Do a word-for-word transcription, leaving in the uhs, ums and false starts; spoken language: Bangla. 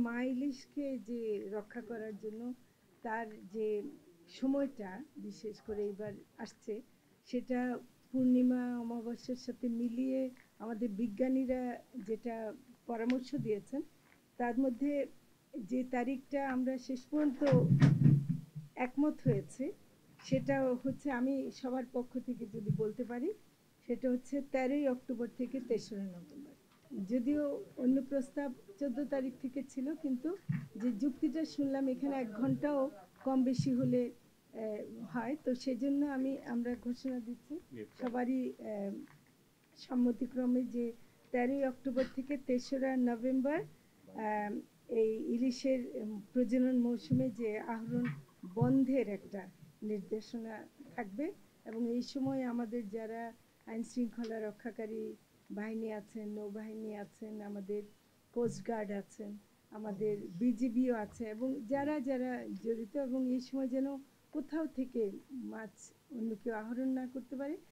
মা ইলিশকে যে রক্ষা করার জন্য তার যে সময়টা বিশেষ করে এবার আসছে, সেটা পূর্ণিমা অমাবস্যার সাথে মিলিয়ে আমাদের বিজ্ঞানীরা যেটা পরামর্শ দিয়েছেন, তার মধ্যে যে তারিখটা আমরা শেষ পর্যন্ত একমত হয়েছে সেটা হচ্ছে, আমি সবার পক্ষ থেকে যদি বলতে পারি, সেটা হচ্ছে তেরোই অক্টোবর থেকে তেসরা নভেম্বর। যদিও অন্য প্রস্তাব চোদ্দ তারিখ থেকে ছিল, কিন্তু যে যুক্তিটা শুনলাম এখানে এক ঘন্টাও কম বেশি হলে হয়, তো সেজন্য আমি আমরা ঘোষণা দিচ্ছি সবারই সম্মতিক্রমে যে তেরোই অক্টোবর থেকে তেসরা নভেম্বর এই ইলিশের প্রজনন মৌসুমে যে আহরণ বন্ধের একটা নির্দেশনা থাকবে। এবং এই সময় আমাদের যারা আইন শৃঙ্খলা রক্ষাকারী বাহিনী আছেন, নৌবাহিনী আছেন, আমাদের কোস্টগার্ড আছেন, আমাদের বিজিবিও আছে, এবং যারা যারা জড়িত, এবং এই সময় যেন কোথাও থেকে মাছ অন্য কেউ আহরণ না করতে পারে